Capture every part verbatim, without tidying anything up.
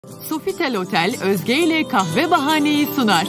Sofitel Otel Özge ile Kahve Bahaneyi sunar.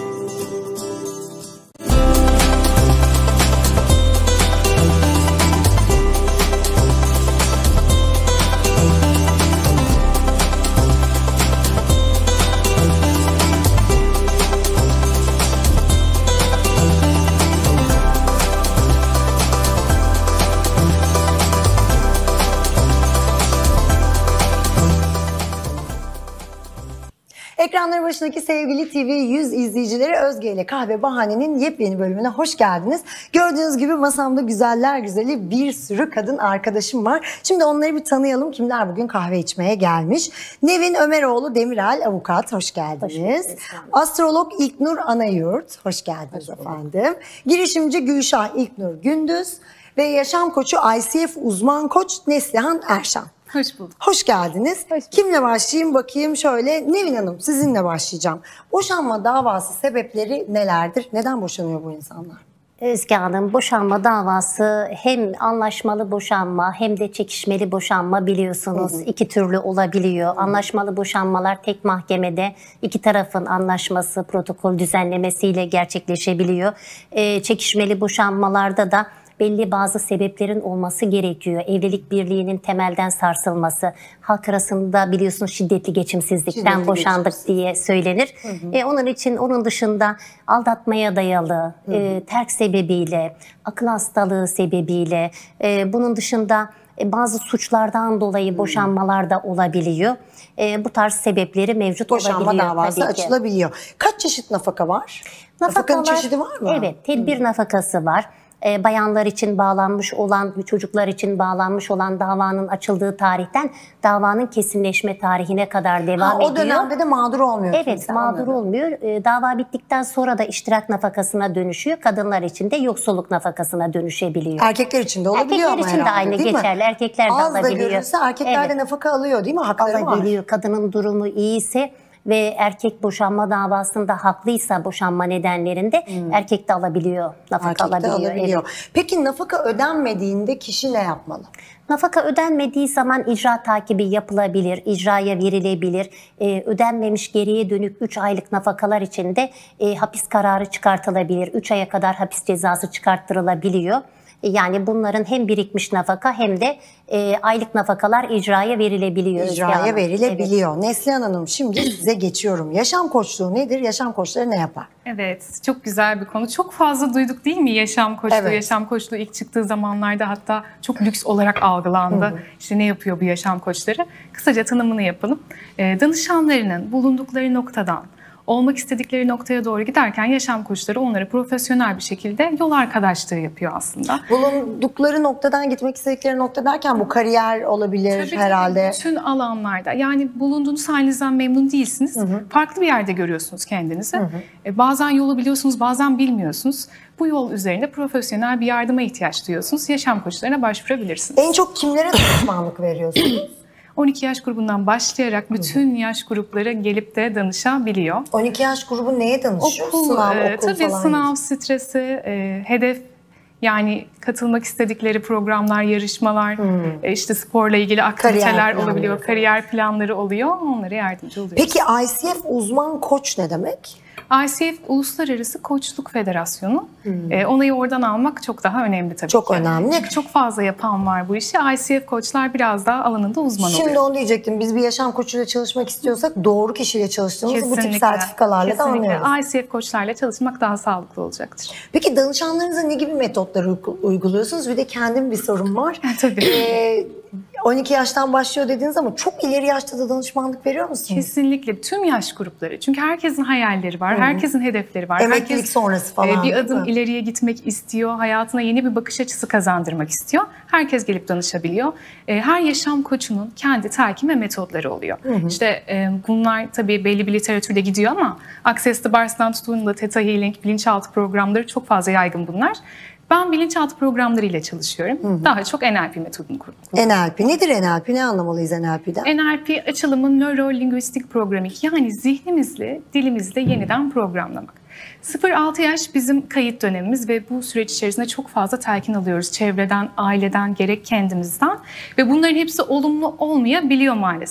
Ekranları başındaki sevgili T V yüz izleyicileri, Özge ile Kahve Bahane'nin yepyeni bölümüne hoş geldiniz. Gördüğünüz gibi masamda güzeller güzeli bir sürü kadın arkadaşım var. Şimdi onları bir tanıyalım. Kimler bugün kahve içmeye gelmiş? Nevin Ömeroğlu Demirel avukat, hoş geldiniz. Hoş Astrolog İlknur Anayurt, hoş geldiniz hoş efendim. Girişimci Gülşah İlknur Gündüz ve yaşam koçu I C F uzman koç Neslihan Erşan. Hoş bulduk. Hoş geldiniz. Hoş bulduk. Kimle başlayayım bakayım şöyle. Nevin Hanım, sizinle başlayacağım. Boşanma davası sebepleri nelerdir? Neden boşanıyor bu insanlar? Özge Hanım, boşanma davası hem anlaşmalı boşanma hem de çekişmeli boşanma biliyorsunuz. Hı hı. İki türlü olabiliyor. Hı hı. Anlaşmalı boşanmalar tek mahkemede iki tarafın anlaşması, protokol düzenlemesiyle gerçekleşebiliyor. Ee, çekişmeli boşanmalarda da belli bazı sebeplerin olması gerekiyor. Evlilik birliğinin temelden sarsılması, halk arasında biliyorsunuz şiddetli geçimsizlikten şiddetli boşandık geçimsiz. diye söylenir. Hı hı. E, onun için onun dışında aldatmaya dayalı, hı hı. E, terk sebebiyle, akıl hastalığı sebebiyle, e, bunun dışında e, bazı suçlardan dolayı boşanmalar da olabiliyor. E, bu tarz sebepleri mevcut Boşanma olabiliyor. Boşanma davası açılabiliyor. Kaç çeşit nafaka var? Nafakalar, Nafakanın çeşidi var mı? Evet, tedbir hı. nafakası var. E, bayanlar için bağlanmış olan, çocuklar için bağlanmış olan davanın açıldığı tarihten davanın kesinleşme tarihine kadar devam ha, ediyor. O dönemde de mağdur olmuyor. Evet, mağdur anladım. olmuyor. E, dava bittikten sonra da iştirak nafakasına dönüşüyor. Kadınlar için de yoksulluk nafakasına dönüşebiliyor. Erkekler için de olabiliyor Erkekler ama için de herhalde, aynı geçerli. geçerli. Erkekler de Az alabiliyor. Az da görürse erkekler evet. de nafaka alıyor değil mi? Hakları var. Alabiliyor. Kadının durumu iyiyse ve erkek boşanma davasında haklıysa boşanma nedenlerinde hmm. erkek de alabiliyor, nafaka erkek alabiliyor. alabiliyor. Evet. Peki nafaka ödenmediğinde kişi ne yapmalı? Nafaka ödenmediği zaman icra takibi yapılabilir, icraya verilebilir. Ee, ödenmemiş geriye dönük üç aylık nafakalar için de e, hapis kararı çıkartılabilir. üç aya kadar hapis cezası çıkarttırılabiliyor. Yani bunların hem birikmiş nafaka hem de e, aylık nafakalar icraya verilebiliyor. İcraya verilebiliyor. Evet. Neslihan Hanım, şimdi size geçiyorum. Yaşam koçluğu nedir? Yaşam koçları ne yapar? Evet, çok güzel bir konu. Çok fazla duyduk değil mi yaşam koçluğu? Evet. Yaşam koçluğu ilk çıktığı zamanlarda hatta çok lüks olarak algılandı. Hı hı. İşte ne yapıyor bu yaşam koçları? Kısaca tanımını yapalım. E, danışanlarının bulundukları noktadan olmak istedikleri noktaya doğru giderken yaşam koçları onlara profesyonel bir şekilde yol arkadaşlığı yapıyor aslında. Bulundukları noktadan gitmek istedikleri nokta derken bu kariyer olabilir tabii herhalde. Tabii bütün alanlarda. Yani bulunduğunuz halinizden memnun değilsiniz. Hı hı. Farklı bir yerde görüyorsunuz kendinizi. Hı hı. E, bazen yolu biliyorsunuz, bazen bilmiyorsunuz. Bu yol üzerinde profesyonel bir yardıma ihtiyaç duyuyorsunuz. Yaşam koçlarına başvurabilirsiniz. En çok kimlere danışmanlık veriyorsunuz? on iki yaş grubundan başlayarak bütün yaş grupları gelip de danışabiliyor. on iki yaş grubu neye danışıyor? Okul, sınav, e, okul tabii falan. Sınav stresi, e, hedef, yani katılmak istedikleri programlar, yarışmalar, hmm. e, işte sporla ilgili aktiviteler olabiliyor, falan. Kariyer planları oluyor. Onlara yardımcı oluyoruz. Peki I C F uzman koç ne demek? I C F Uluslararası Koçluk Federasyonu. Hmm. E, onayı oradan almak çok daha önemli tabii Çok ki. önemli. Çünkü çok fazla yapan var bu işi. I C F koçlar biraz daha alanında uzman Şimdi oluyor. Şimdi onu diyecektim. Biz bir yaşam koçuyla çalışmak istiyorsak doğru kişiyle çalıştığımızı Kesinlikle. bu tip sertifikalarla Kesinlikle. da anlıyoruz. I C F koçlarla çalışmak daha sağlıklı olacaktır. Peki danışanlarınıza ne gibi metotları uyguluyorsunuz? Bir de kendim bir sorum var. Tabii. Ee, on iki yaştan başlıyor dediniz ama çok ileri yaşta da danışmanlık veriyor musunuz? Kesinlikle. Tüm yaş grupları. Çünkü herkesin hayalleri var, Hı-hı. herkesin hedefleri var. Emeklilik Herkes, sonrası falan. Bir adım ileriye gitmek istiyor, hayatına yeni bir bakış açısı kazandırmak istiyor. Herkes gelip danışabiliyor. Her yaşam koçunun kendi telkin ve metodları oluyor. Hı-hı. İşte bunlar tabii belli bir literatürde gidiyor ama Access to Bars'tan tutun da Theta Healing, bilinçaltı programları çok fazla yaygın bunlar. Ben bilinçaltı programlarıyla çalışıyorum. Hı hı. Daha çok N L P metodunu kurdum. N L P nedir N L P? Ne anlamalıyız N L P'den? N L P açılımı Neuro-Linguistic Programming, yani zihnimizle, dilimizle yeniden programlamak. sıfır altı yaş bizim kayıt dönemimiz ve bu süreç içerisinde çok fazla telkin alıyoruz. Çevreden, aileden, gerek kendimizden ve bunların hepsi olumlu olmayabiliyor maalesef.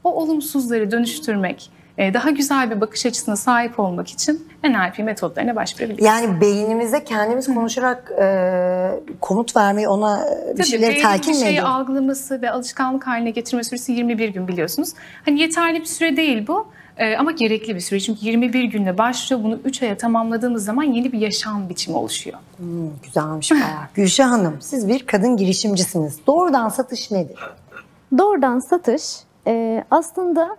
O olumsuzları dönüştürmek, daha güzel bir bakış açısına sahip olmak için N L P metotlarına başvurabiliriz. Yani beynimize kendimiz konuşarak e, komut vermeyi, ona bir Tabii, şeyleri telkin bir mi şeyi ediyor? algılaması ve alışkanlık haline getirme süresi yirmi bir gün biliyorsunuz. Hani yeterli bir süre değil bu e, ama gerekli bir süre. Çünkü yirmi bir günle başlıyor. Bunu üç aya tamamladığımız zaman yeni bir yaşam biçimi oluşuyor. Hmm, güzelmiş bayağı. Gülşah Hanım, siz bir kadın girişimcisiniz. Doğrudan satış nedir? Doğrudan satış e, aslında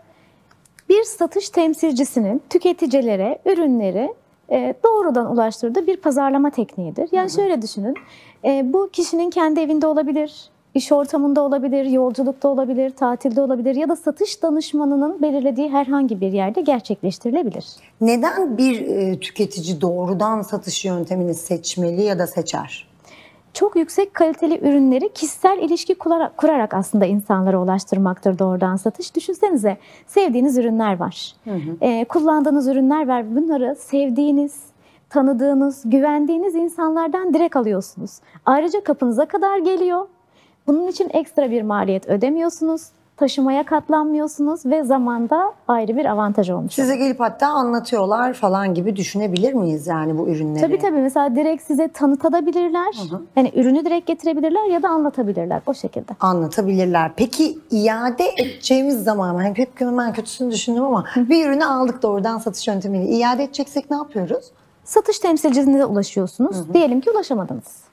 bir satış temsilcisinin tüketicilere ürünleri e, doğrudan ulaştırdığı bir pazarlama tekniğidir. Yani hı hı. şöyle düşünün, e, bu kişinin kendi evinde olabilir, iş ortamında olabilir, yolculukta olabilir, tatilde olabilir ya da satış danışmanının belirlediği herhangi bir yerde gerçekleştirilebilir. Neden bir e, tüketici doğrudan satış yöntemini seçmeli ya da seçer? Çok yüksek kaliteli ürünleri kişisel ilişki kurarak, kurarak aslında insanlara ulaştırmaktır doğrudan satış. Düşünsenize, sevdiğiniz ürünler var. Hı hı. Ee, kullandığınız ürünler var. Bunları sevdiğiniz, tanıdığınız, güvendiğiniz insanlardan direkt alıyorsunuz. Ayrıca kapınıza kadar geliyor. Bunun için ekstra bir maliyet ödemiyorsunuz. Taşımaya katlanmıyorsunuz ve zamanda ayrı bir avantaj olmuş. Size gelip hatta anlatıyorlar falan gibi düşünebilir miyiz yani bu ürünleri? Tabii tabii, mesela direkt size tanıtabilirler. Hı hı. Yani ürünü direkt getirebilirler ya da anlatabilirler o şekilde. Anlatabilirler. Peki iade edeceğimiz zaman, hani hep ben kötüsünü düşündüm ama hı. bir ürünü aldık doğrudan satış yöntemiyle. İade edeceksek ne yapıyoruz? Satış temsilcisine ulaşıyorsunuz. Hı hı. Diyelim ki ulaşamadınız.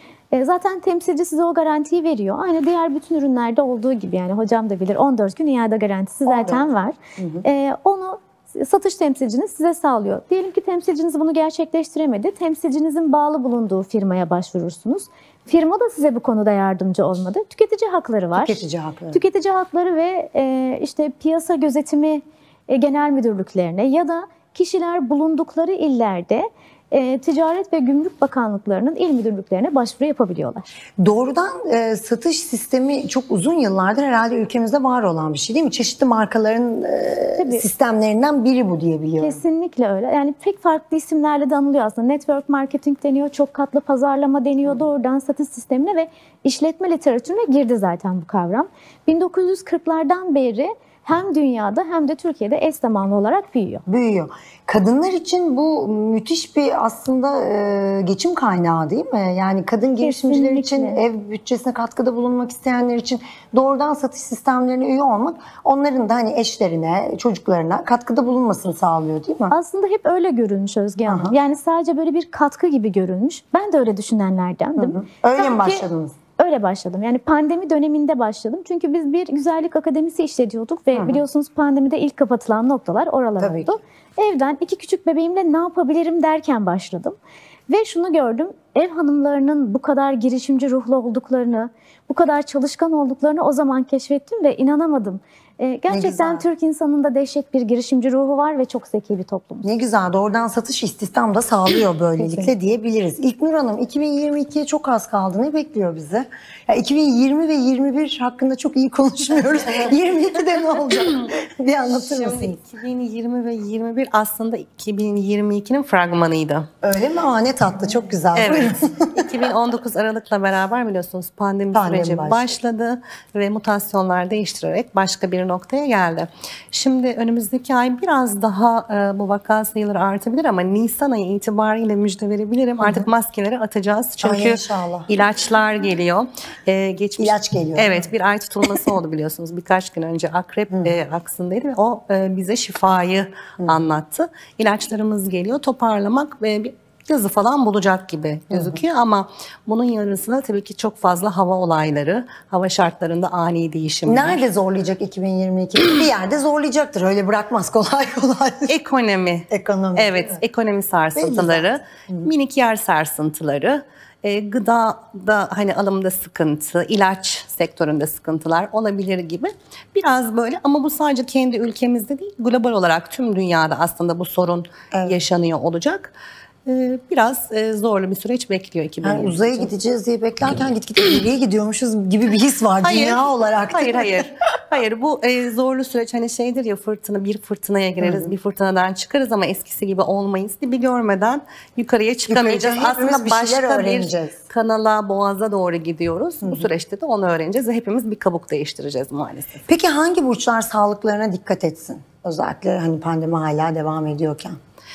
Zaten temsilci size o garantiyi veriyor. Aynı diğer bütün ürünlerde olduğu gibi, yani hocam da bilir, on dört gün iade garantisi zaten on dört var. Hı hı. Ee, onu satış temsilciniz size sağlıyor. Diyelim ki temsilciniz bunu gerçekleştiremedi. Temsilcinizin bağlı bulunduğu firmaya başvurursunuz. Firma da size bu konuda yardımcı olmadı. Tüketici hakları var. Tüketici hakları. Tüketici hakları ve e, işte piyasa gözetimi e, genel müdürlüklerine ya da kişiler bulundukları illerde E, Ticaret ve Gümrük Bakanlıklarının il müdürlüklerine başvuru yapabiliyorlar. Doğrudan e, satış sistemi çok uzun yıllardır herhalde ülkemizde var olan bir şey değil mi? Çeşitli markaların e, sistemlerinden biri bu diye biliyorum. Kesinlikle öyle. Yani pek farklı isimlerle de anılıyor aslında. Network marketing deniyor, çok katlı pazarlama deniyor, doğrudan satış sistemine ve işletme literatürüne girdi zaten bu kavram. bin dokuz yüz kırklardan beri hem dünyada hem de Türkiye'de eş zamanlı olarak büyüyor. Büyüyor. Kadınlar için bu müthiş bir aslında e, geçim kaynağı değil mi? Yani kadın girişimciler için, ev bütçesine katkıda bulunmak isteyenler için doğrudan satış sistemlerine üye olmak onların da hani eşlerine, çocuklarına katkıda bulunmasını sağlıyor değil mi? Aslında hep öyle görülmüş Özge Hanım. Aha. Yani sadece böyle bir katkı gibi görülmüş. Ben de öyle düşünenlerdendim. Hı hı. Öyle Sanki, mi başladınız? Öyle başladım. Yani pandemi döneminde başladım. Çünkü biz bir güzellik akademisi işletiyorduk ve hı hı. biliyorsunuz pandemide ilk kapatılan noktalar oralar Tabii oldu. Ki. Evden iki küçük bebeğimle ne yapabilirim derken başladım. Ve şunu gördüm, ev hanımlarının bu kadar girişimci ruhlu olduklarını, bu kadar çalışkan olduklarını o zaman keşfettim ve inanamadım. Ee, gerçekten Türk insanında dehşet bir girişimci ruhu var ve çok zeki bir toplum. Ne güzel, doğrudan satış istihdam da sağlıyor böylelikle diyebiliriz. İlknur Hanım, iki bin yirmi ikiye çok az kaldı. Ne bekliyor bizi? Ya iki bin yirmi ve yirmi bir hakkında çok iyi konuşmuyoruz. yirmi ikide ne olacak? Bir anlatır mısınız? Şimdi iki bin yirmi ve yirmi bir aslında iki bin yirmi ikinin fragmanıydı. Öyle mi? Aa, ne tatlı, çok güzel. Evet. iki bin on dokuz Aralık'la beraber biliyorsunuz pandemi, pandemi süreci başladı. başladı ve mutasyonlar değiştirerek başka bir noktaya geldi. Şimdi önümüzdeki ay biraz daha e, bu vaka sayıları artabilir ama Nisan ayı itibariyle müjde verebilirim. Hı hı. Artık maskeleri atacağız. Çünkü ilaçlar geliyor. E, geçmiş, İlaç geliyor. Evet, bir ay tutulması oldu biliyorsunuz. Birkaç gün önce akrep e, aksındaydı ve o e, bize şifayı hı. anlattı. İlaçlarımız geliyor. Toparlamak ve bir yazı falan bulacak gibi gözüküyor, hı hı. ama bunun yanısında tabii ki çok fazla hava olayları, hava şartlarında ani değişimler. Nerede zorlayacak iki bin yirmi iki? Bir yerde zorlayacaktır. Öyle bırakmaz kolay kolay. Ekonomi. Ekonomi. Evet, ekonomi sarsıntıları, minik yer sarsıntıları. E, gıdada hani alımda sıkıntı, ilaç sektöründe sıkıntılar olabilir gibi. Biraz böyle, ama bu sadece kendi ülkemizde değil, global olarak tüm dünyada aslında bu sorun evet. yaşanıyor olacak. Biraz zorlu bir süreç bekliyor iki bin yirmi. Yani uzaya gideceğiz diye beklerken gitgide ileriye gidiyormuşuz gibi bir his var hayır, dünya olarak. Hayır hayır. Hayır bu e, zorlu süreç hani şeydir ya fırtına bir fırtınaya gireriz Hı-hı. bir fırtınadan çıkarız ama eskisi gibi olmayız. Bir görmeden yukarıya çıkamayacağız. Aslında bir başka bir kanala boğaza doğru gidiyoruz. Hı-hı. Bu süreçte de onu öğreneceğiz ve hepimiz bir kabuk değiştireceğiz maalesef. Peki hangi burçlar sağlıklarına dikkat etsin? Özellikle hani pandemi hala devam ediyorken.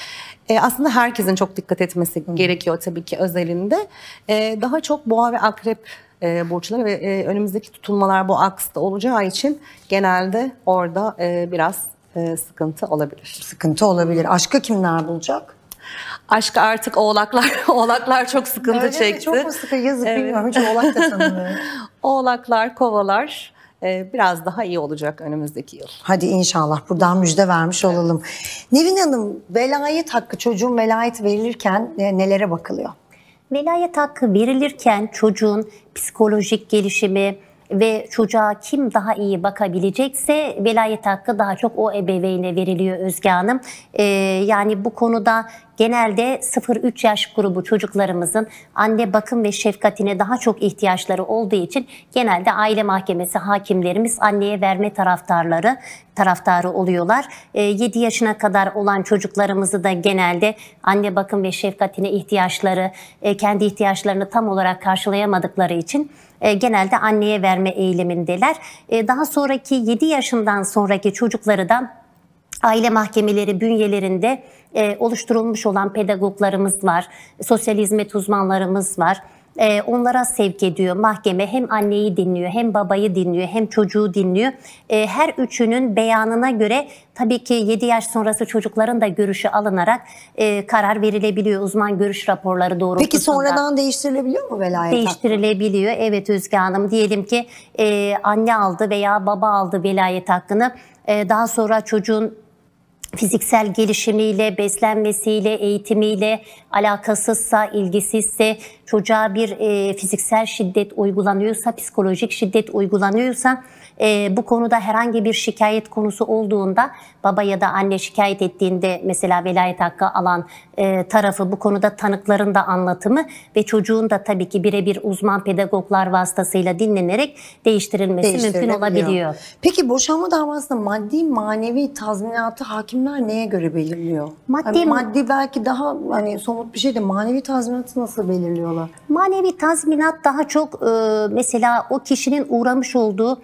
E, aslında herkesin çok dikkat etmesi Hı. gerekiyor tabii ki özelinde. E, daha çok boğa ve akrep e, burçları ve e, önümüzdeki tutulmalar bu aksta olacağı için genelde orada e, biraz e, sıkıntı olabilir. Sıkıntı olabilir. Aşkı kimler bulacak? Aşkı artık oğlaklar, oğlaklar çok sıkıntı Öyle çekti. Mi? Çok mu sıkı? Yazık evet. Bilmiyorum. Hiç oğlak da tanımıyorum. Oğlaklar, kovalar biraz daha iyi olacak önümüzdeki yıl. Hadi inşallah buradan müjde vermiş olalım. Nevin Hanım, velayet hakkı, çocuğun velayet verilirken nelere bakılıyor? Velayet hakkı verilirken çocuğun psikolojik gelişimi ve çocuğa kim daha iyi bakabilecekse velayet hakkı daha çok o ebeveyne veriliyor Özge Hanım. Ee, yani bu konuda genelde sıfır üç yaş grubu çocuklarımızın anne bakım ve şefkatine daha çok ihtiyaçları olduğu için genelde aile mahkemesi hakimlerimiz anneye verme taraftarları taraftarı oluyorlar. E, yedi yaşına kadar olan çocuklarımızı da genelde anne bakım ve şefkatine ihtiyaçları, e, kendi ihtiyaçlarını tam olarak karşılayamadıkları için e, genelde anneye verme eğilimindeler. E, daha sonraki yedi yaşından sonraki çocukları da aile mahkemeleri bünyelerinde e, oluşturulmuş olan pedagoglarımız var, sosyal hizmet uzmanlarımız var. E, onlara sevk ediyor mahkeme. Hem anneyi dinliyor, hem babayı dinliyor, hem çocuğu dinliyor. E, her üçünün beyanına göre tabii ki yedi yaş sonrası çocukların da görüşü alınarak e, karar verilebiliyor uzman görüş raporları doğrultusunda. Peki sonradan değiştirilebiliyor mu velayet hakkı? Değiştirilebiliyor. Evet Özge Hanım, diyelim ki e, anne aldı veya baba aldı velayet hakkını. E, daha sonra çocuğun fiziksel gelişimiyle, beslenmesiyle, eğitimiyle alakasızsa, ilgisizse, çocuğa bir e, fiziksel şiddet uygulanıyorsa, psikolojik şiddet uygulanıyorsa, e, bu konuda herhangi bir şikayet konusu olduğunda, baba ya da anne şikayet ettiğinde mesela velayet hakkı alan e, tarafı bu konuda tanıkların da anlatımı ve çocuğun da tabii ki birebir uzman pedagoglar vasıtasıyla dinlenerek değiştirilmesi mümkün olabiliyor. Peki boşanma davasında maddi manevi tazminatı hakimler neye göre belirliyor? Maddi, hani maddi belki daha hani somut bir şey de manevi tazminatı nasıl belirliyorlar? Manevi tazminat daha çok e, mesela o kişinin uğramış olduğu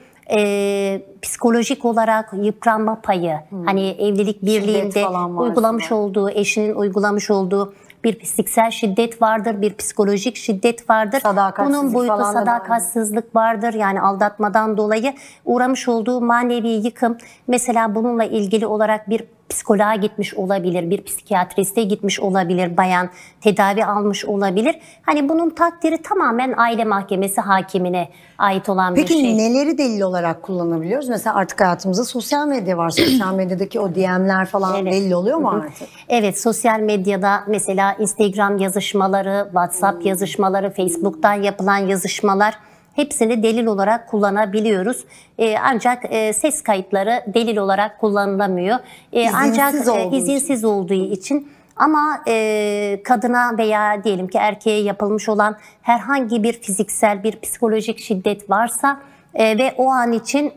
e, psikolojik olarak yıpranma payı, hmm. hani evlilik birliğinde uygulamış olduğu, eşinin uygulamış olduğu bir fiziksel şiddet vardır, bir psikolojik şiddet vardır. Bunun boyutu sadakatsizlik vardır. Yani aldatmadan dolayı uğramış olduğu manevi yıkım. Mesela bununla ilgili olarak bir psikoloğa gitmiş olabilir, bir psikiyatriste gitmiş olabilir, bayan tedavi almış olabilir. Hani bunun takdiri tamamen aile mahkemesi hakimine ait olan Peki, bir şey. Peki neleri delil olarak kullanabiliyoruz? Mesela artık hayatımızda sosyal medya var. Sosyal medyadaki o D M'ler falan evet. delil oluyor mu artık? Evet, sosyal medyada mesela Instagram yazışmaları, WhatsApp hmm. yazışmaları, Facebook'tan yapılan yazışmalar, hepsini delil olarak kullanabiliyoruz. Ee, ancak e, ses kayıtları delil olarak kullanılamıyor. Ee, izinsiz ancak olduğu e, izinsiz için. olduğu için ama e, kadına veya diyelim ki erkeğe yapılmış olan herhangi bir fiziksel, bir psikolojik şiddet varsa e, ve o an için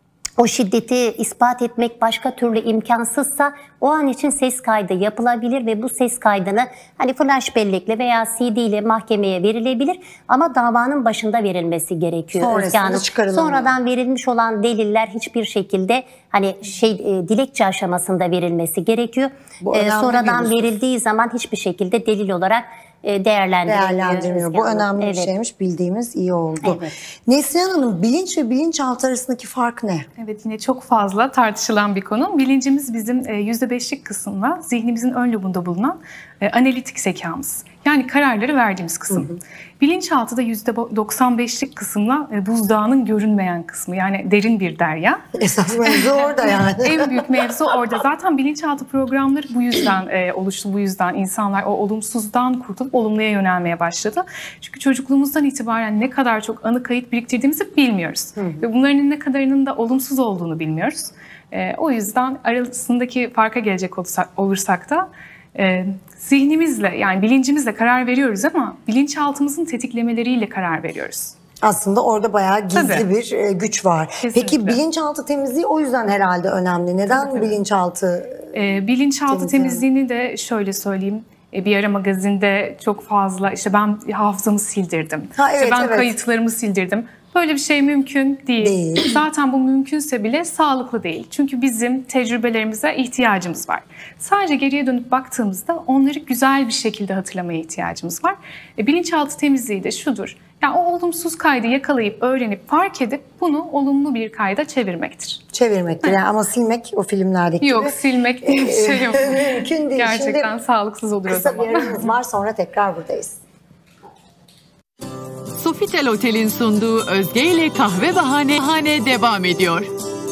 o şiddeti ispat etmek başka türlü imkansızsa o an için ses kaydı yapılabilir ve bu ses kaydını hani flash bellekle veya C D ile mahkemeye verilebilir ama davanın başında verilmesi gerekiyor. Yani sonradan verilmiş olan deliller hiçbir şekilde hani şey e, dilekçe aşamasında verilmesi gerekiyor. E, sonradan verildiği zaman hiçbir şekilde delil olarak değerlendirmiyor. değerlendirmiyor. Bu önemli evet. bir şeymiş. Bildiğimiz iyi oldu. Evet. Neslihan Hanım, bilinç ve bilinçaltı arasındaki fark ne? Evet, yine çok fazla tartışılan bir konu. Bilincimiz bizim yüzde beşlik kısımla zihnimizin ön lobunda bulunan analitik zekamız. Yani kararları verdiğimiz kısım. Hı hı. Bilinçaltı da yüzde doksan beşlik kısımla buzdağının görünmeyen kısmı. Yani derin bir derya. Esas mevzu orada yani. En büyük mevzu orada. Zaten bilinçaltı programları bu yüzden e, oluştu. Bu yüzden insanlar o olumsuzdan kurtulup olumluya yönelmeye başladı. Çünkü çocukluğumuzdan itibaren ne kadar çok anı kayıt biriktirdiğimizi bilmiyoruz. Hı hı. Ve bunların ne kadarının da olumsuz olduğunu bilmiyoruz. E, o yüzden arasındaki farka gelecek olursak, olursak da e, zihnimizle yani bilincimizle karar veriyoruz ama bilinçaltımızın tetiklemeleriyle karar veriyoruz. Aslında orada bayağı gizli Tabii. bir e, güç var. Kesinlikle. Peki bilinçaltı temizliği o yüzden herhalde önemli. Neden Tabii. bilinçaltı? E, bilinçaltı Temizliği. temizliğini de şöyle söyleyeyim. E, bir ara magazinde çok fazla işte ben hafızamı sildirdim. Ha, işte evet, ben evet. kayıtlarımı sildirdim. Böyle bir şey mümkün değil. Değil. Zaten bu mümkünse bile sağlıklı değil. Çünkü bizim tecrübelerimize ihtiyacımız var. Sadece geriye dönüp baktığımızda onları güzel bir şekilde hatırlamaya ihtiyacımız var. E, bilinçaltı temizliği de şudur. Yani o olumsuz kaydı yakalayıp, öğrenip, fark edip bunu olumlu bir kayda çevirmektir. Çevirmektir. Yani ama silmek o filmlerdeki Yok, gibi. silmek diye bir şey yok. Mümkün değil. Gerçekten Şimdi sağlıksız olur o kısa zaman. bir aramız var, sonra tekrar buradayız. Sofitel Otel'in sunduğu Özge ile Kahve Bahane, bahane devam ediyor.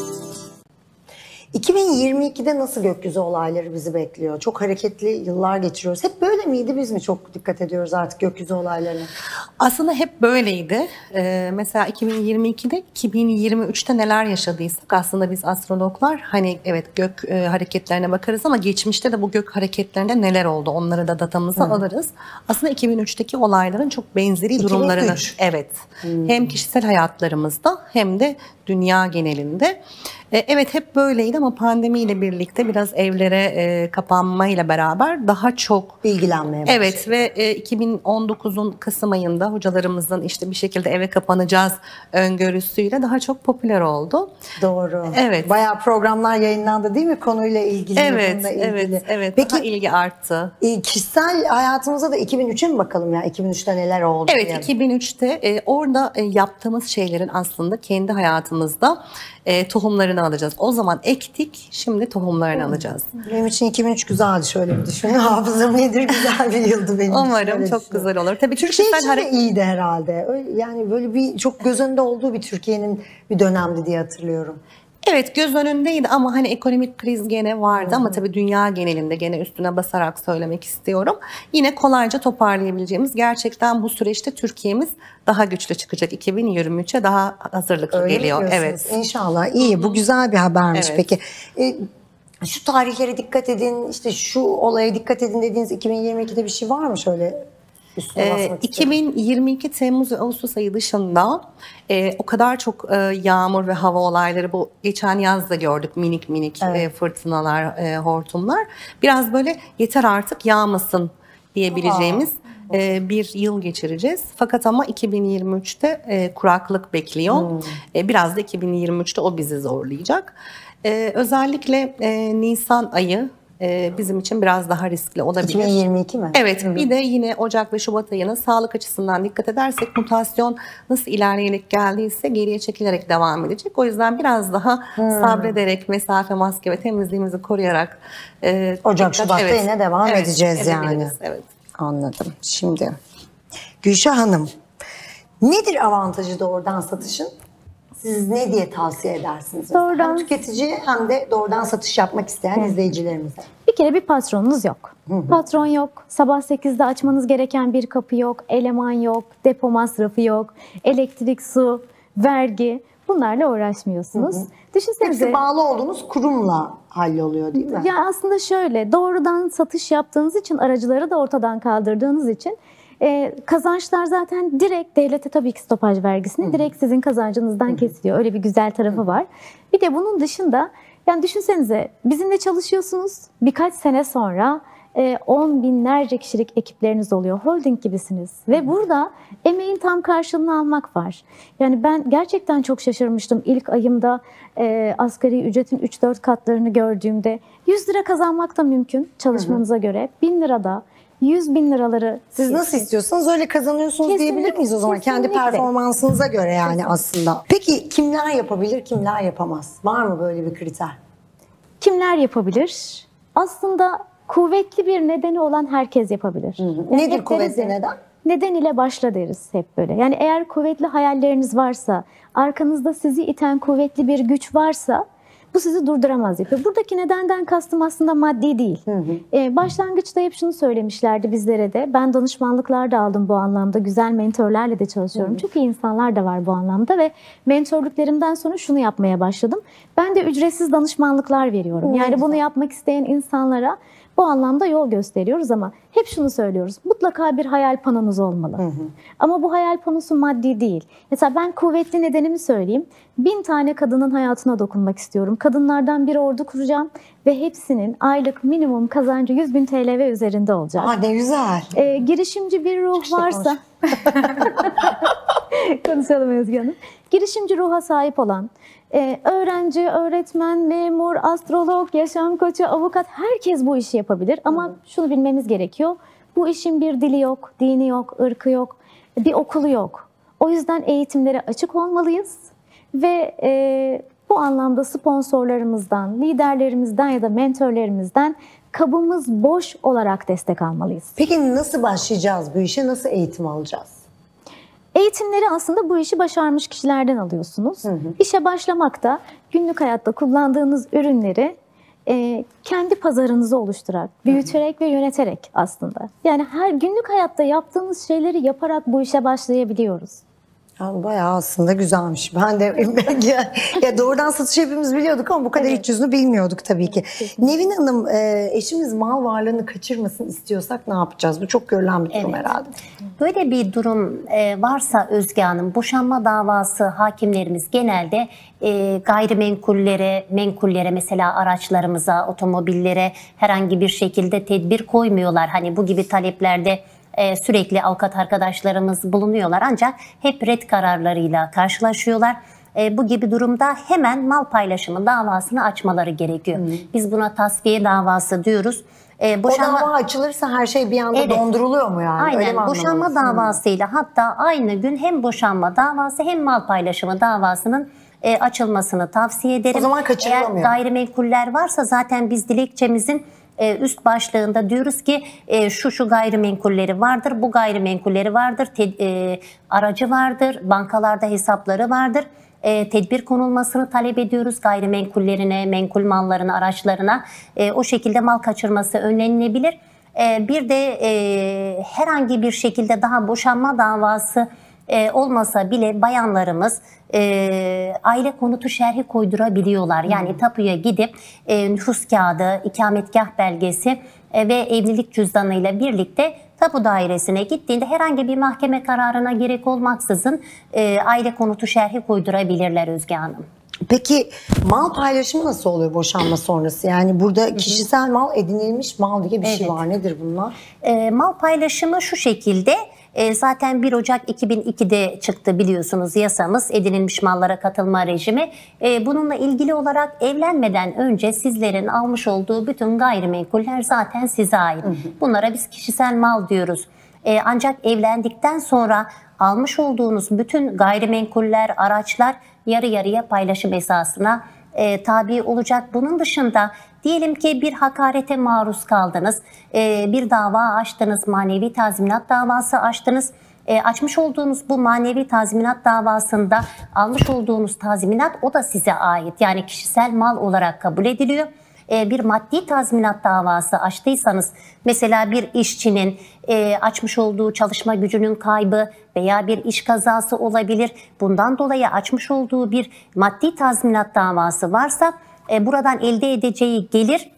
iki bin yirmi ikide nasıl gökyüzü olayları bizi bekliyor? Çok hareketli yıllar geçiriyoruz. Hep böyle miydi? Biz mi çok dikkat ediyoruz artık gökyüzü olaylarına? Aslında hep böyleydi. Ee, mesela iki bin yirmi ikide, iki bin yirmi üçte neler yaşadıysak aslında biz astrologlar hani evet gök e, hareketlerine bakarız ama geçmişte de bu gök hareketlerinde neler oldu onları da datamızı alırız. Aslında iki bin üçteki olayların çok benzeri iki bin üç. durumlarını evet hem kişisel hayatlarımızda hem de dünya genelinde. E, evet hep böyleydi ama pandemiyle birlikte biraz evlere e, kapanmayla beraber daha çok Bilgilenmeye başladık. evet ve e, iki bin on dokuzun Kasım ayında hocalarımızın işte bir şekilde eve kapanacağız öngörüsüyle daha çok popüler oldu. Doğru. Evet. Bayağı programlar yayınlandı değil mi konuyla ilgili? Evet, bununla ilgili. evet, evet. Peki Daha ilgi arttı. e, kişisel hayatımıza da iki bin üçe mi bakalım ya? iki bin üçte neler oldu? Evet, diye. iki bin üçte e, orada e, yaptığımız şeylerin aslında kendi hayatımızda e, tohumlarını alacağız. O zaman ektik, şimdi tohumlarını alacağız. Benim için iki bin üç güzeldi, şöyle bir düşün. Hafızam iyidir, güzel bir yıldı benim için. Umarım Öyle çok düşünüyorum. güzel olur. Tabii Türkiye kişisel için de hareket iyiydi herhalde. Öyle- Yani böyle bir çok göz önünde olduğu bir Türkiye'nin bir dönemdi diye hatırlıyorum. Evet göz önündeydi ama hani ekonomik kriz gene vardı ama tabii dünya genelinde gene üstüne basarak söylemek istiyorum. Yine kolayca toparlayabileceğimiz gerçekten bu süreçte Türkiye'miz daha güçlü çıkacak. iki bin yirmi üçe daha hazırlıklı Öyle mi geliyor. diyorsunuz? Evet. İnşallah. İyi. Bu güzel bir habermiş. Evet. Peki. E, şu tarihlere dikkat edin, işte şu olaya dikkat edin dediğiniz iki bin yirmi ikide bir şey var mı şöyle üstüne Ee, basmak iki istedim. bin yirmi iki Temmuz ve Ağustos ayı dışında e, o kadar çok e, yağmur ve hava olayları bu geçen yaz da gördük minik minik e, fırtınalar, e, hortumlar. Biraz böyle yeter artık yağmasın diyebileceğimiz e, bir yıl geçireceğiz. Fakat ama iki bin yirmi üçte e, kuraklık bekliyor. E, biraz da iki bin yirmi üçte o bizi zorlayacak. E, özellikle e, Nisan ayı e, bizim için biraz daha riskli olabilir. iki bin yirmi iki mi? Evet, bir de yine Ocak ve Şubat ayının sağlık açısından dikkat edersek mutasyon nasıl ilerleyerek geldiyse geriye çekilerek devam edecek. O yüzden biraz daha sabrederek, mesafe, maske ve temizliğimizi koruyarak e, Ocak, dikkat- Şubat'ta evet, yine devam evet, edeceğiz yani. edebiliriz, Evet. Anladım. Şimdi Gülşah Hanım, nedir avantajı doğrudan satışın? Siz ne diye tavsiye edersiniz? mesela? Doğrudan- Hem tüketici hem de doğrudan satış yapmak isteyen izleyicilerimize. Bir kere bir patronunuz yok. Patron yok. Sabah sekizde açmanız gereken bir kapı yok. Eleman yok. Depo masrafı yok. Elektrik, su, vergi. Bunlarla uğraşmıyorsunuz. Düşünsenize. Hepsi bağlı olduğunuz kurumla halloluyor değil mi? Ya aslında şöyle, doğrudan satış yaptığınız için, aracıları da ortadan kaldırdığınız için e, kazançlar zaten direkt devlete, tabii ki stopaj vergisini direkt sizin kazancınızdan kesiliyor. Öyle bir güzel tarafı var. Bir de bunun dışında, yani düşünsenize bizimle çalışıyorsunuz, birkaç sene sonra e, on binlerce kişilik ekipleriniz oluyor. Holding gibisiniz. Ve burada emeğin tam karşılığını almak var. Yani ben gerçekten çok şaşırmıştım. İlk ayımda e, asgari ücretin üç dört katlarını gördüğümde yüz lira kazanmak da mümkün çalışmanıza göre. bin lirada yüz bin liraları. Siz nasıl istiyorsanız öyle kazanıyorsunuz Kesinlikle, diyebilir miyiz o zaman? Kendi kesinlikle. performansınıza göre yani aslında. Peki kimler yapabilir, kimler yapamaz? Var mı böyle bir kriter? Kimler yapabilir? Aslında kuvvetli bir nedeni olan herkes yapabilir. Yani Nedir hep kuvvetli deriz ya, neden? Neden ile başla deriz hep böyle. Yani eğer kuvvetli hayalleriniz varsa, arkanızda sizi iten kuvvetli bir güç varsa bu sizi durduramaz yapıyor. Buradaki nedenden kastım aslında maddi değil. Ee, başlangıçta hep şunu söylemişlerdi bizlere de. Ben danışmanlıklar da aldım bu anlamda. Güzel mentörlerle de çalışıyorum. Çok iyi insanlar da var bu anlamda ve mentörlüklerimden sonra şunu yapmaya başladım. Ben de ücretsiz danışmanlıklar veriyorum. Yani bunu yapmak isteyen insanlara Bu anlamda yol gösteriyoruz ama hep şunu söylüyoruz. Mutlaka bir hayal panonuz olmalı. Hı hı. Ama bu hayal panosu maddi değil. Mesela ben kuvvetli nedenimi söyleyeyim. Bin tane kadının hayatına dokunmak istiyorum. Kadınlardan bir ordu kuracağım ve hepsinin aylık minimum kazancı yüz bin T L ve üzerinde olacak. Aa, ne güzel. Ee, girişimci bir ruh işte varsa... Konuşalım Özge Hanım. Girişimci ruha sahip olan, e, öğrenci, öğretmen, memur, astrolog, yaşam koçu, avukat herkes bu işi yapabilir. Ama Hı. şunu bilmemiz gerekiyor. Bu işin bir dili yok, dini yok, ırkı yok, bir okulu yok. O yüzden eğitimlere açık olmalıyız ve e, bu anlamda sponsorlarımızdan, liderlerimizden ya da mentörlerimizden kabımız boş olarak destek almalıyız. Peki nasıl başlayacağız bu işe? Nasıl eğitim alacağız? Eğitimleri aslında bu işi başarmış kişilerden alıyorsunuz. Hı hı. İşe başlamakta günlük hayatta kullandığınız ürünleri e, kendi pazarınızı oluşturarak, büyüterek hı hı. ve yöneterek aslında. Yani her günlük hayatta yaptığınız şeyleri yaparak bu işe başlayabiliyoruz. Yani bayağı aslında güzelmiş. Ben de ya, ya doğrudan satış hepimiz biliyorduk ama bu kadar evet. iç yüzünü bilmiyorduk tabii ki. Nevin Hanım, eşimiz mal varlığını kaçırmasın istiyorsak ne yapacağız? Bu çok görülen bir durum evet. herhalde. Böyle bir durum varsa Özge Hanım, boşanma davası hakimlerimiz genelde gayrimenkullere, menkullere mesela araçlarımıza, otomobillere herhangi bir şekilde tedbir koymuyorlar. Hani bu gibi taleplerde Ee, sürekli avukat arkadaşlarımız bulunuyorlar ancak hep ret kararlarıyla karşılaşıyorlar. Ee, bu gibi durumda hemen mal paylaşımı davasını açmaları gerekiyor. Hı. Biz buna tasfiye davası diyoruz. Ee, boşanma... O dava açılırsa her şey bir anda evet. donduruluyor mu yani? Aynen. Öyle mi boşanma davasıyla hatta aynı gün hem boşanma davası hem mal paylaşımı davasının e, açılmasını tavsiye ederim. O zaman kaçırılamıyor. Eğer gayrimenkuller varsa zaten biz dilekçemizin üst başlığında diyoruz ki şu şu gayrimenkulleri vardır, bu gayrimenkulleri vardır, te, e, aracı vardır, bankalarda hesapları vardır. E, tedbir konulmasını talep ediyoruz gayrimenkullerine, menkul mallarına, araçlarına. E, o şekilde mal kaçırması önlenilebilir. E, bir de e, herhangi bir şekilde daha boşanma davası e, olmasa bile bayanlarımız e, aile konutu şerhi koydurabiliyorlar. Yani hmm. tapuya gidip e, nüfus kağıdı, ikametgah belgesi e, ve evlilik cüzdanıyla birlikte tapu dairesine gittiğinde herhangi bir mahkeme kararına gerek olmaksızın e, aile konutu şerhi koydurabilirler Özge Hanım. Peki mal paylaşımı nasıl oluyor boşanma sonrası? Yani burada kişisel mal, edinilmiş mal diye bir evet. şey var. Nedir bunlar? E, mal paylaşımı şu şekilde. E, zaten bir Ocak iki bin ikide çıktı biliyorsunuz yasamız, edinilmiş mallara katılma rejimi. E, bununla ilgili olarak evlenmeden önce sizlerin almış olduğu bütün gayrimenkuller zaten size ait. Hı hı. Bunlara biz kişisel mal diyoruz. E, ancak evlendikten sonra almış olduğunuz bütün gayrimenkuller, araçlar yarı yarıya paylaşım esasına e, tabi olacak. Bunun dışında diyelim ki bir hakarete maruz kaldınız, e, bir dava açtınız, manevi tazminat davası açtınız. E, açmış olduğunuz bu manevi tazminat davasında almış olduğunuz tazminat o da size ait. Yani kişisel mal olarak kabul ediliyor. E, bir maddi tazminat davası açtıysanız, mesela bir işçinin e, açmış olduğu çalışma gücünün kaybı veya bir iş kazası olabilir. Bundan dolayı açmış olduğu bir maddi tazminat davası varsa e, buradan elde edeceği gelir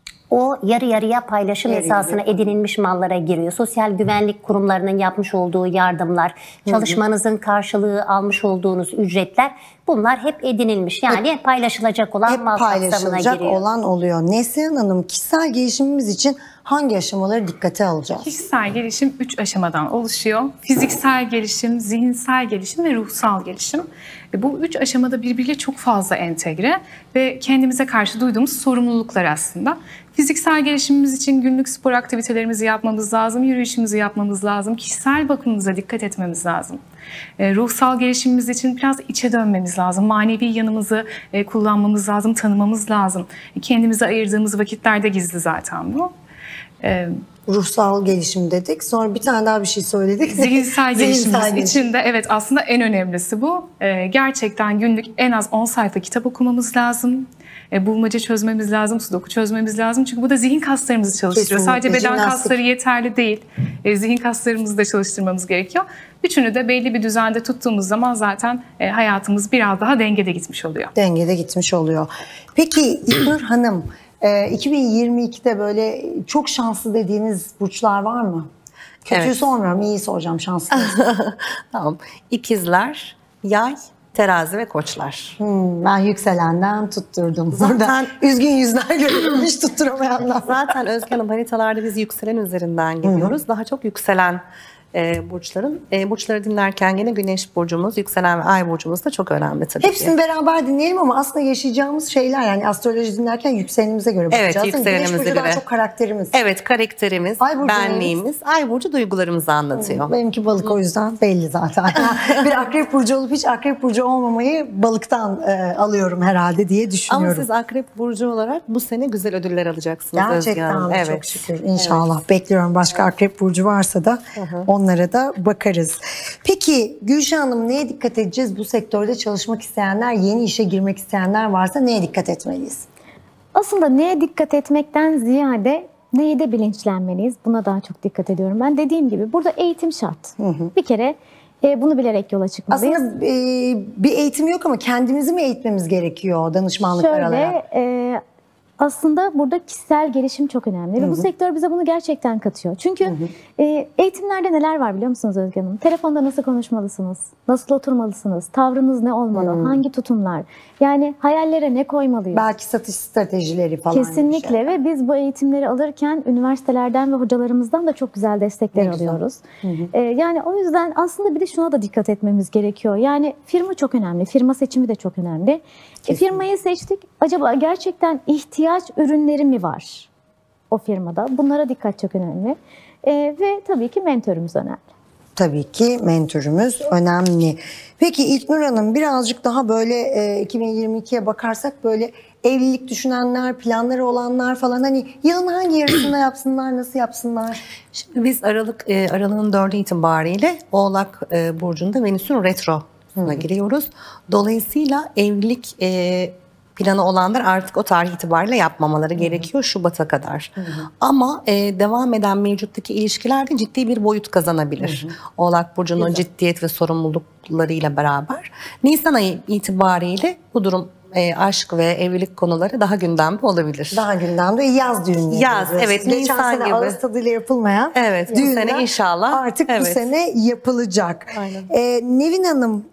o yarı yarıya paylaşım evet, esasına evet. edinilmiş mallara giriyor. Sosyal güvenlik kurumlarının yapmış olduğu yardımlar, çalışmanızın karşılığı almış olduğunuz ücretler, bunlar hep edinilmiş. Yani hep, paylaşılacak olan hep mal kapsamına giriyor. Hep olan oluyor. Neslihan Hanım, kişisel gelişimimiz için hangi aşamaları dikkate alacağız? Kişisel gelişim üç aşamadan oluşuyor. Fiziksel gelişim, zihinsel gelişim ve ruhsal gelişim. Bu üç aşamada birbiriyle çok fazla entegre ve kendimize karşı duyduğumuz sorumluluklar aslında. Fiziksel gelişimimiz için günlük spor aktivitelerimizi yapmamız lazım, yürüyüşümüzü yapmamız lazım, kişisel bakımımıza dikkat etmemiz lazım. E, ruhsal gelişimimiz için biraz içe dönmemiz lazım, manevi yanımızı e, kullanmamız lazım, tanımamız lazım. E, kendimize ayırdığımız vakitlerde gizli zaten bu. E, Ruhsal gelişim dedik. Sonra bir tane daha bir şey söyledik. Zihinsel gelişimimiz için de evet aslında en önemlisi bu. Ee, gerçekten günlük en az on sayfa kitap okumamız lazım. E, bulmaca çözmemiz lazım, sudoku çözmemiz lazım. Çünkü bu da zihin kaslarımızı çalıştırıyor. Kesinlikle. Sadece beden Jimnastik. kasları yeterli değil. E, zihin kaslarımızı da çalıştırmamız gerekiyor. Üçünü de belli bir düzende tuttuğumuz zaman zaten e, hayatımız biraz daha dengede gitmiş oluyor. Dengede gitmiş oluyor. Peki İlknur Hanım, Ee, iki bin yirmi ikide böyle çok şanslı dediğiniz burçlar var mı? Kötüyü Evet. sormuyorum, iyi soracağım, şanslı. Tamam. İkizler, Yay, Terazi ve Koçlar. Hmm, ben yükselenden tutturdum. Zaten- Zaten üzgün yüzler görüyorum, hiç tutturamayanlar. Zaten Özge Hanım, haritalarda biz yükselen üzerinden gidiyoruz. Daha çok yükselen e, burçların. E, burçları dinlerken yine Güneş burcumuz, yükselen ve Ay burcumuz da çok önemli tabii Hepsini ki. beraber dinleyelim ama aslında yaşayacağımız şeyler, yani astroloji dinlerken yükselenimize göre bakacağız. Evet, Değil mi? yükselenimize Güneş burcu daha göre. çok karakterimiz. Evet, karakterimiz, Ay burcu benliğimiz, Ay burcu duygularımızı anlatıyor. Benimki balık, o yüzden belli zaten. Bir akrep burcu olup hiç akrep burcu olmamayı balıktan e, alıyorum herhalde diye Ama düşünüyorum. siz Akrep burcu olarak bu sene güzel ödüller alacaksınız Özge Gerçekten Hanım. mi? Evet. Çok şükür. İnşallah. Bekliyorum. Başka akrep burcu varsa da onlara da bakarız. Peki Gülşah Hanım, neye dikkat edeceğiz? Bu sektörde çalışmak isteyenler, yeni işe girmek isteyenler varsa neye dikkat etmeliyiz? Aslında neye dikkat etmekten ziyade neye de bilinçlenmeliyiz. Buna daha çok dikkat ediyorum. Ben dediğim gibi burada eğitim şart. Bir kere e, bunu bilerek yola çıkmalıyız. Aslında e, bir eğitim yok ama kendimizi mi eğitmemiz gerekiyor danışmanlıklar Şöyle alarak? e, aslında burada kişisel gelişim çok önemli ve bu sektör bize bunu gerçekten katıyor. Çünkü e, eğitimlerde neler var biliyor musunuz Özge Hanım? Telefonda nasıl konuşmalısınız? Nasıl oturmalısınız? Tavrınız ne olmalı? Hangi tutumlar? Yani hayallere ne koymalıyız? Belki satış stratejileri falan. gibi Kesinlikle şeyler. ve biz bu eğitimleri alırken üniversitelerden ve hocalarımızdan da çok güzel destekler Ne güzel. alıyoruz. Ee, yani o yüzden aslında bir de şuna da dikkat etmemiz gerekiyor. Yani firma çok önemli, firma seçimi de çok önemli. E, firmayı seçtik, acaba gerçekten ihtiyaç ürünleri mi var o firmada? Bunlara dikkat çok önemli. Ee, ve tabii ki mentörümüz önemli. Tabii ki mentörümüz önemli. Peki İlknur Hanım, birazcık daha böyle e, iki bin yirmi ikiye bakarsak, böyle evlilik düşünenler, planları olanlar falan, hani yılın hangi yarısında yapsınlar, nasıl yapsınlar? Şimdi biz Aralık e, Aralık'ın dördü itibariyle Oğlak e, burcunda Venüs'ün retrosuna giriyoruz. Dolayısıyla evlilik e, planı olanlar artık o tarih itibariyle yapmamaları gerekiyor Şubat'a kadar. Ama e, devam eden mevcuttaki ilişkilerde ciddi bir boyut kazanabilir. Oğlak burcunun ciddiyet ve sorumluluklarıyla beraber. Nisan ayı itibariyle bu durum, e, aşk ve evlilik konuları daha gündemde olabilir. Daha gündemde yaz düğünleri. Yaz, diyoruz. evet, Geçen Nisan sene gibi. ağız tadıyla yapılmayan Evet, bu düğünler sene inşallah. artık bu Evet. sene yapılacak. Aynen. Ee, Nevin Hanım,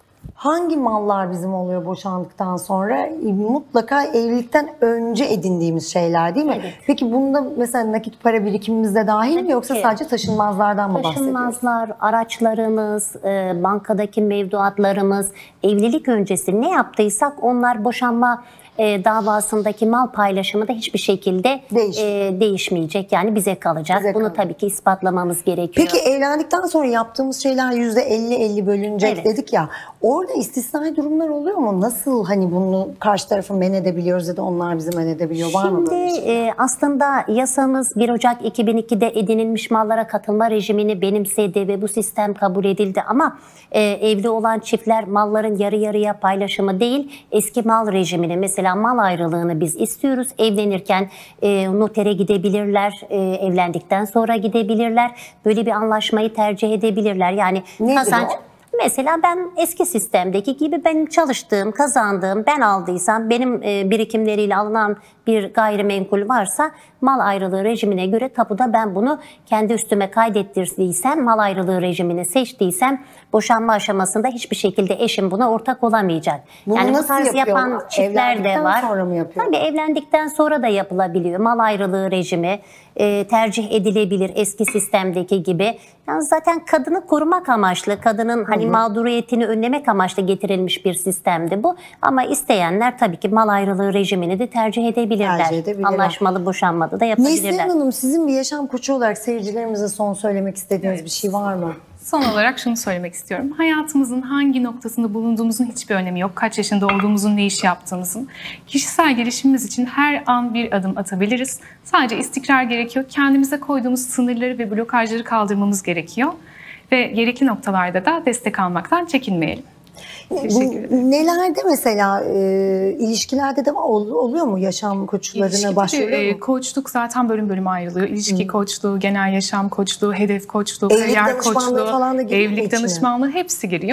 hangi mallar bizim oluyor boşandıktan sonra? E, Mutlaka evlilikten önce edindiğimiz şeyler değil mi? Evet. Peki bunda mesela nakit para birikimimiz de dahil mi, Tabii yoksa ki. sadece taşınmazlardan mı bahsediyoruz? Taşınmazlar, araçlarımız, e, bankadaki mevduatlarımız, evlilik öncesi ne yaptıysak onlar boşanma e, davasındaki mal paylaşımı da hiçbir şekilde Değişmiyor. e, değişmeyecek. Yani bize kalacak. Bize Bunu kalacak. tabii ki ispatlamamız gerekiyor. Peki evlendikten sonra yaptığımız şeyler yüzde elli elli bölünecek Evet. dedik ya. Orada istisnai durumlar oluyor mu? Nasıl hani bunu karşı tarafı men edebiliyoruz ya da onlar bizi men edebiliyor? Var mı Şimdi böyle bir şey? e, aslında yasamız bir Ocak iki bin ikide edinilmiş mallara katılma rejimini benimsedi ve bu sistem kabul edildi. Ama e, evli olan çiftler malların yarı yarıya paylaşımı değil, eski mal rejimini, mesela mal ayrılığını biz istiyoruz. Evlenirken e, notere gidebilirler, e, evlendikten sonra gidebilirler. Böyle bir anlaşmayı tercih edebilirler. Yani Nedir kazanç... o? Mesela ben eski sistemdeki gibi benim çalıştığım, kazandığım, ben aldıysam, benim e, birikimleriyle alınan bir gayrimenkul varsa mal ayrılığı rejimine göre tapuda ben bunu kendi üstüme kaydettirdiysem, mal ayrılığı rejimini seçtiysem boşanma aşamasında hiçbir şekilde eşim buna ortak olamayacak. Bunu yani bu nasıl tarz yapan yapıyorlar? çiftler de Evlendikten var. sonra mı yapıyor? Tabii evlendikten sonra da yapılabiliyor. Mal ayrılığı rejimi e, tercih edilebilir eski sistemdeki gibi. Yani zaten kadını korumak amaçlı, kadının hani mağduriyetini önlemek amaçlı getirilmiş bir sistemdi bu. Ama isteyenler tabii ki mal ayrılığı rejimini de tercih edebilirler. Tercih edebilirler. Anlaşmalı boşanmada da yapabilirler. Neslihan Hanım, sizin bir yaşam koçu olarak seyircilerimize son söylemek istediğiniz Evet. bir şey var mı? Son olarak şunu söylemek istiyorum. Hayatımızın hangi noktasında bulunduğumuzun hiçbir önemi yok. Kaç yaşında olduğumuzun, ne iş yaptığımızın. Kişisel gelişimimiz için her an bir adım atabiliriz. Sadece istikrar gerekiyor. Kendimize koyduğumuz sınırları ve blokajları kaldırmamız gerekiyor. Ve gerekli noktalarda da destek almaktan çekinmeyelim. Teşekkür ederim. Nelerde mesela e, ilişkilerde de ol- oluyor mu yaşam koçlarına İlişki başvuruyor tabii, e, mu? koçluk zaten bölüm bölüm ayrılıyor. İlişki koçluğu, genel yaşam koçluğu, hedef koçluğu, Evlilik kariyer danışmanlığı koçluğu, falan da giriyor mu evlilik içine? danışmanlığı hepsi giriyor.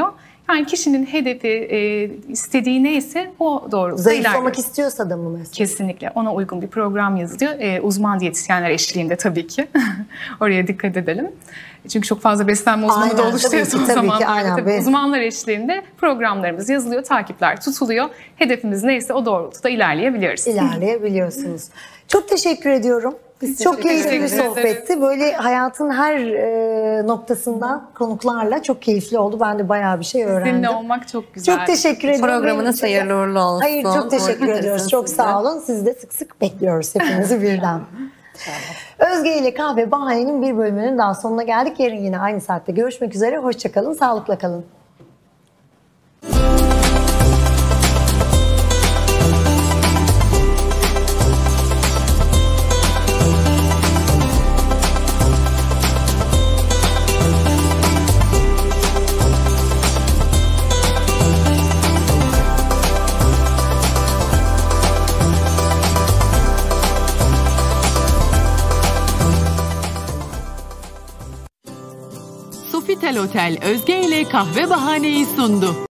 Yani kişinin hedefi, e, istediği neyse o doğrultuda Zayıflamak ilerliyoruz. istiyorsa da mı mesela? Kesinlikle. Ona uygun bir program yazılıyor. E, uzman diyetisyenler eşliğinde tabii ki. Oraya dikkat edelim. Çünkü çok fazla beslenme uzmanı Aynen, da oluşturuyor tabii ki, son tabii ki, zamanlarda. aynen. Tabii Ve- uzmanlar eşliğinde programlarımız yazılıyor, takipler tutuluyor. Hedefimiz neyse o doğrultuda ilerleyebiliyoruz. İlerleyebiliyorsunuz. Çok teşekkür ediyorum. Çok keyifli bir teşekkür sohbetti. Böyle hayatın her e, noktasından konuklarla çok keyifli oldu. Ben de bayağı bir şey öğrendim. Seninle olmak çok güzel. Çok teşekkür ederim. Programınız Benim için- hayırlı uğurlu olsun. Hayır, çok teşekkür Uğurlu ediyoruz. olsun Çok size. sağ olun. Sizi de sık sık bekliyoruz hepinizi birden. Özge ile Kahve Bahane'nin bir bölümünün daha sonuna geldik. Yarın yine aynı saatte görüşmek üzere. Hoşça kalın, sağlıkla kalın. Sofitel Otel Özge ile Kahve Bahane'yi sundu.